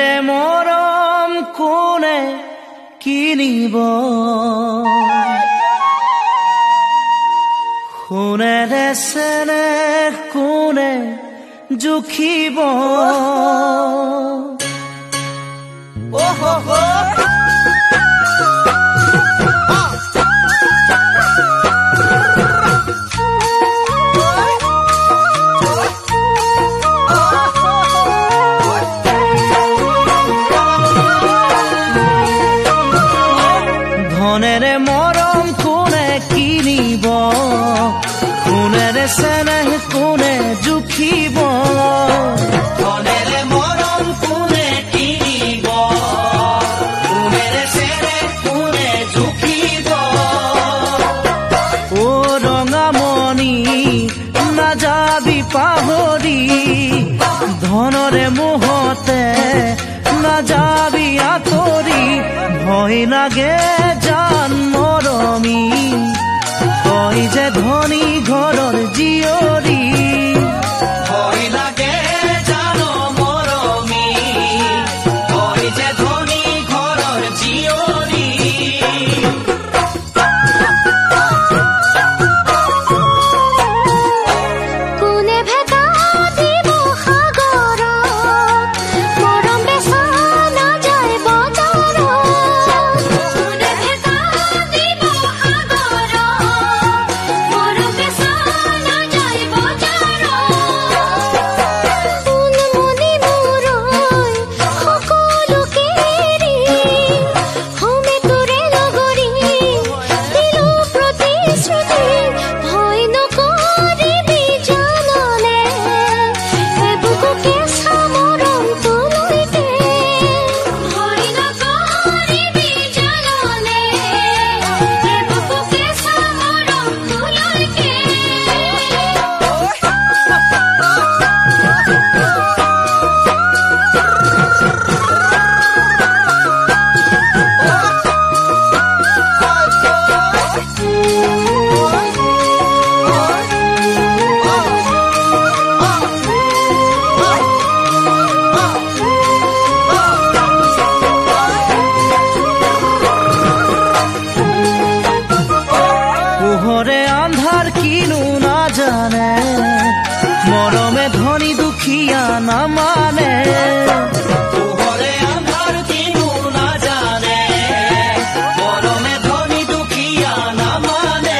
ধনেৰে মৰম কোনে কিনিব, সোণেৰে চেনেহ কোনে জুখিব। ধনেৰে মৰম কোনে কিনিব, সোণেৰে চেনেহ কোনে জুখিব। ধনেৰে মৰম কোনে কিনিব, সোণেৰে চেনেহ কোনে জুখিব। ও ৰঙামণি নাযাবি পাহৰি, ধনৰে মোহতে নাযাবি আঁতৰি। ভয় লাগে জান মৰমী, কয় যে ধনী ঘৰৰ জীয়ৰী। ভয় লাগে জান মৰমী, কয় যে ধনী ঘৰৰ জীয়ৰী। কোনে ভেটা দিব সাগৰত, মৰম বেচা নাযায় বজাৰত। কোনে ভেটা দিব সাগৰত, মৰম বেচা নাযায় বজাৰত। সোণমণি মূৰৈ সকলোকে এৰি, হমে তোৰে লগৰী দিলো প্ৰতিশ্ৰুতি। ভয় নকৰিবি জাননে, এবুকু কেঁচা মৰম তোলৈকে। ভয় নকৰিবি জাননে, এবুকু কেঁচা মৰম তোলৈকে। পোহৰে আন্ধাৰ কিনো নাজানে, মৰমে ধনী দুখীয়া নামানে। পোহৰে আন্ধাৰ কিনো নাজানে, মৰমে ধনী দুখীয়া নামানে।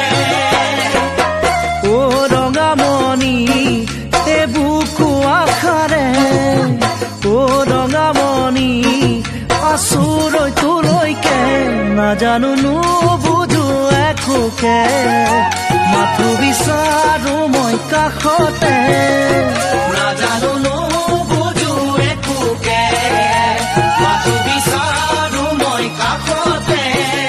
ও ৰঙামণি এ বুকু আশাৰে, ও ৰঙামণি আচুৰৈ তোলৈকে। নাজানো নুবুজো একোকে, মাথো বিচাৰো মই কাষতে। নাজানো নুবুজো একোকে, মাথো বিচাৰো মই কাষতে।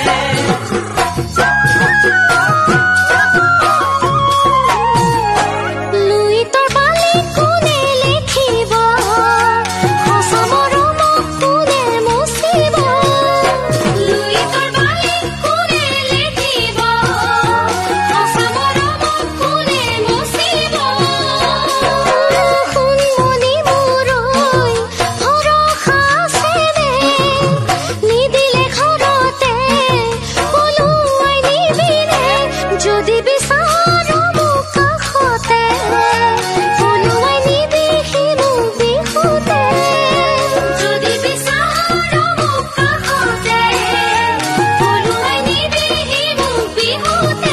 লুইতৰ বালি কোনে লিখিব, সঁচা মৰমক কোনে মুচিব। লুইতৰ বালি কোনে লিখিব, সঁচা মৰমক কোনে মুচিব। সোণমণি মূৰৈ ভৰসা আছেনে, নিদিলে ঘৰতে পলুৱাই নিবিনে। যদি বিচাৰ মোক কাষতে, পলুৱাই নিবিহি মোক বিহুতে। যদি বিচাৰ মোক কাষতে, পলুৱাই নিবিহি মোক বিহুতে।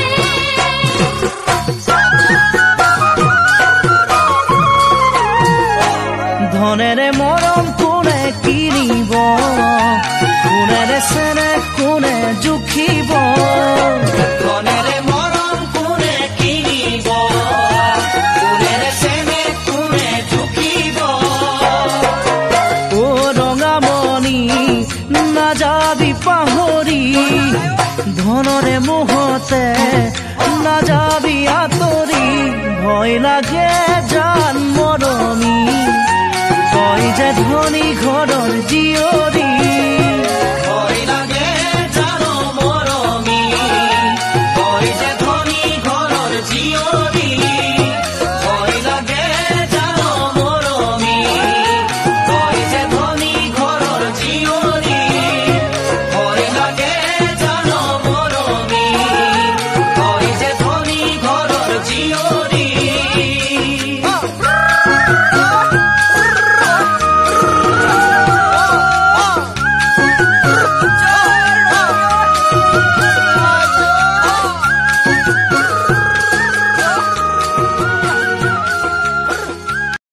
ধনেৰে মৰম কোনে কিনিব, সোণেৰে চেনেহ কোনে জুখিব। ধনেৰে মৰম কোনে কিনিব, সোণেৰে চেনেহ কোনে জুখিব। ও ৰঙামণি নাযাবি পাহৰি, ধনৰে মোহতে নাযাবি আঁতৰি। ভয় লাগে জান মৰমী, কয় যে ধনী ঘৰৰ জীয়ৰী।